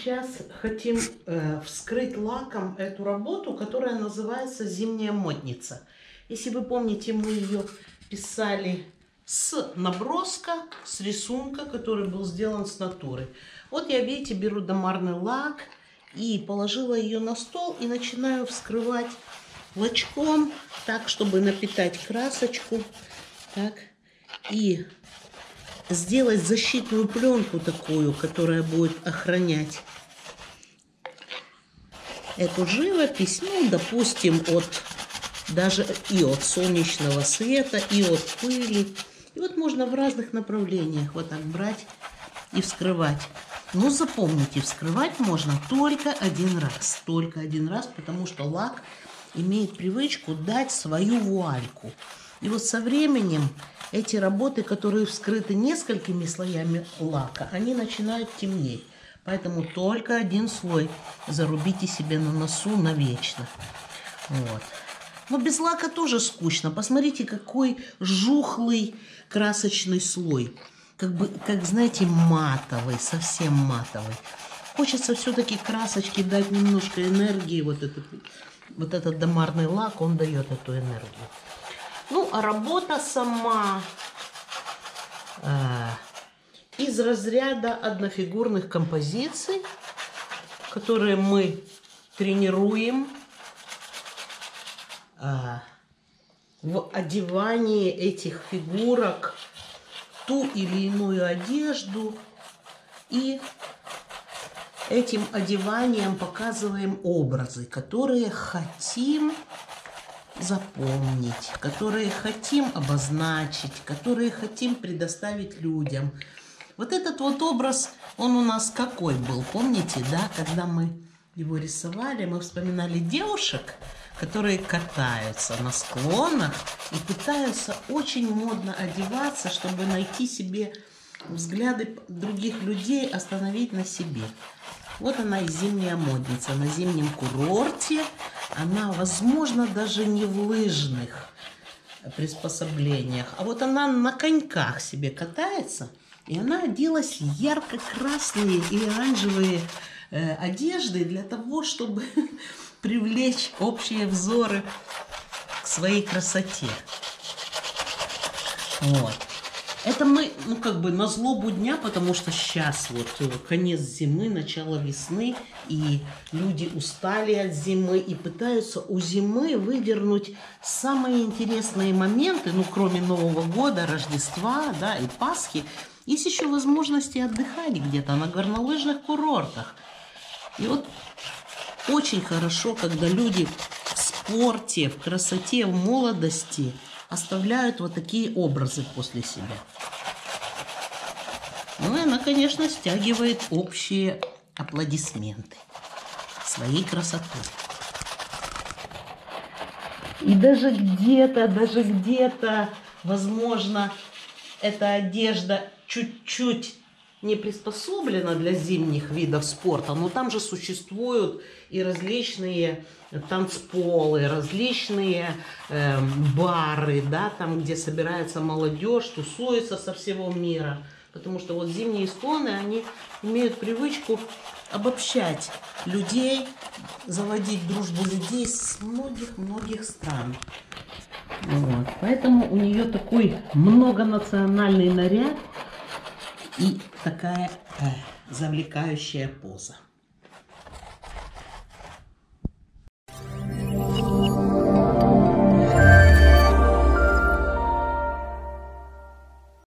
сейчас хотим вскрыть лаком эту работу, которая называется «Зимняя модница». Если вы помните, мы ее писали с наброска, с рисунка, который был сделан с натуры. Вот я, видите, беру домарный лак и положила ее на стол и начинаю вскрывать лачком, так, чтобы напитать красочку, так, и сделать защитную пленку такую, которая будет охранять эту живопись, ну, допустим, даже и от солнечного света, и от пыли. И вот можно в разных направлениях вот так брать и вскрывать. Но запомните, вскрывать можно только один раз, потому что лак имеет привычку дать свою вуальку. И вот со временем эти работы, которые вскрыты несколькими слоями лака, они начинают темнеть. Поэтому только один слой зарубите себе на носу навечно. Вот. Но без лака тоже скучно. Посмотрите, какой жухлый красочный слой. Как знаете, матовый, совсем матовый. Хочется все-таки красочки дать немножко энергии. Вот этот домарный лак, он дает эту энергию. Ну, а работа сама из разряда однофигурных композиций, которые мы тренируем в одевании этих фигурок в ту или иную одежду. И этим одеванием показываем образы, которые хотим запомнить, которые хотим обозначить, которые хотим предоставить людям. Вот этот вот образ, он у нас какой был, помните, да? Когда мы его рисовали, мы вспоминали девушек, которые катаются на склонах и пытаются очень модно одеваться, чтобы найти себе взгляды других людей, остановить на себе. Вот она и зимняя модница на зимнем курорте. Она, возможно, даже не в лыжных приспособлениях, а вот она на коньках себе катается, и она оделась в ярко-красные и оранжевые одежды для того, чтобы привлечь общие взоры к своей красоте. Вот. Это мы, ну, как бы на злобу дня, потому что сейчас вот конец зимы, начало весны, и люди устали от зимы и пытаются у зимы выдернуть самые интересные моменты, ну, кроме Нового года, Рождества, да, и Пасхи. Есть еще возможности отдыхать где-то на горнолыжных курортах. И вот очень хорошо, когда люди в спорте, в красоте, в молодости оставляют вот такие образы после себя. Ну и она, конечно, стягивает общие аплодисменты своей красотой. И даже где-то, возможно, эта одежда чуть-чуть не приспособлена для зимних видов спорта, но там же существуют и различные танцполы, различные бары, да, там, где собирается молодежь, тусуется со всего мира. Потому что вот зимние склоны, они имеют привычку обобщать людей, заводить дружбу людей с многих-многих стран. Вот. Поэтому у нее такой многонациональный наряд и такая завлекающая поза.